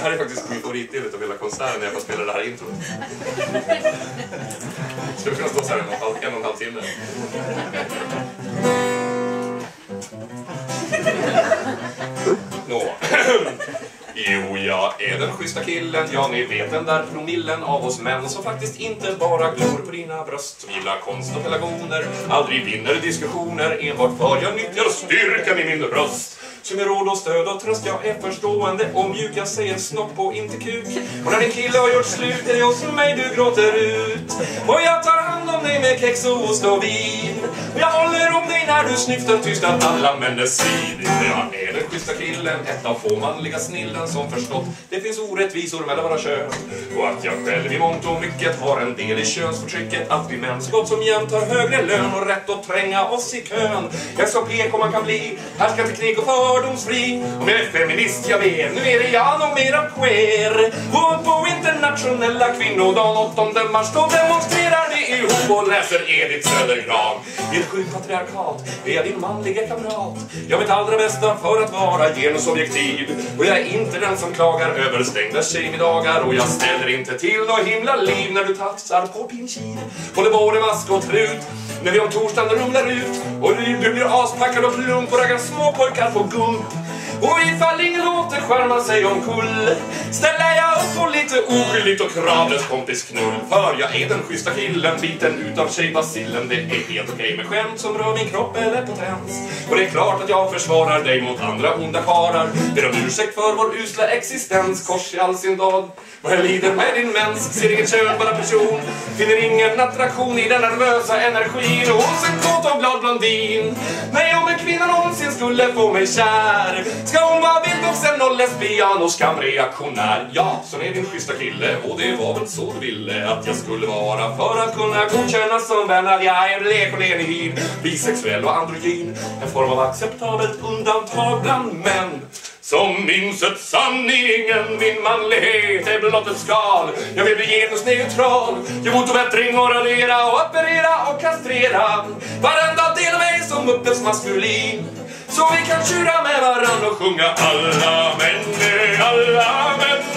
här är faktiskt min favoritdel av hela konserten när jag får spela det här introt. Skulle kunna stå så här en och en halv timme. Nå. Jo, jag är den schyssta killen. Ja, ni vet den där promillen av oss män som faktiskt inte bara glor på dina bröst, som gillar konst och pelargoner, aldrig vinner diskussioner enbart för jag nyttjar styrkan i min röst. Som är råd och stöd och tröst, jag är förstående och mjuk, jag säger snopp och inte kuk. Och när din kille har gjort slut är det hos mig du gråter ut. Och jag tar hand om dig med kex och ost och vin. Och jag håller om dig när du snyftar tyst att alla män är sid. Jag är den schyssta killen, ett av få manliga snillen som förstått det finns orättvisor mellan våra kön. Och att jag själv i mångt och mycket har en del i könsförtrycket. Att vi män så gott som jämt har högre lön och rätt att tränga oss i kön. Jag ska peka om man kan bli härska teknik och fördomsfri. Om jag är feminist, jag vet, nu är det jag nog mera queer. Och på internationella kvinnodagen 8 mars då demonstrerar vi ihop och läser Edith Södergran. I ett sjukt patriarkat är jag din manliga kamrat. Jag vet allra bästa för att vara genusobjektiv. Och jag är inte den som klagar över stängda tjejmiddagar. Och jag ställer inte till något himla liv när du tafsar på pinkiv. Håller både mask och trut när vi om torsdagen rumlar ut. Och du blir aspackad och plump och raggar små pojkar på gump. Och ifall ingen låter skärma sig omkull ställer jag upp på lite oskyldigt och kravlös kompisknull. För jag är den schyssta killen, biten utav tjejbacillen. Det är helt okej med skämt som rör min kropp eller potens. Och det är klart att jag försvarar dig mot andra onda karar. Ber om ursäkt för vår usla existens, kors i all sin dag. Och jag lider med din mens, ser inget kön, bara person. Finner ingen attraktion i den nervösa energin. Och hos en kåt och glad blondin. Nej, om en kvinna någonsin skulle få mig kär ska hon vara vildvuxen och lesbian och skamreaktionär. Ja, så är din schyssta kille. Och det var väl så du ville att jag skulle vara. För att kunna godkännas som vän att jag är lekonenhid, bisexuell och androgyn. En form av acceptabelt undantag bland män som insett sanningen. Min manlighet är blott ett skal. Jag vill bli genusneutral. Jag borde bättring och radera och operera och kastrera varenda del av mig som upplevs maskulin. Så vi kan tjura med varann och sjunga alla män, alla män.